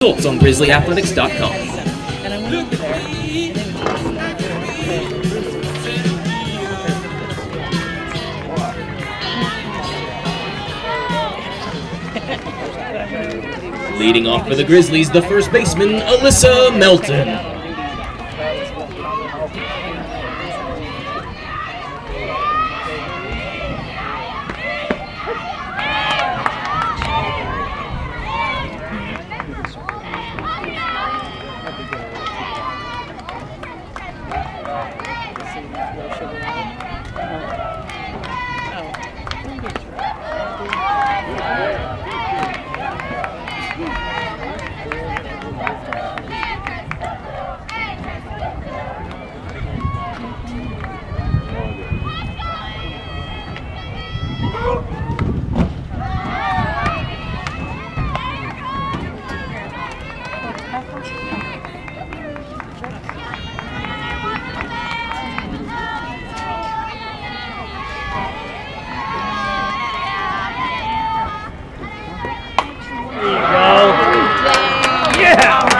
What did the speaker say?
Thoughts on GrizzlyAthletics.com. And I went over there, and Leading off for the Grizzlies, the first baseman, Elyssa Melton. Yeah!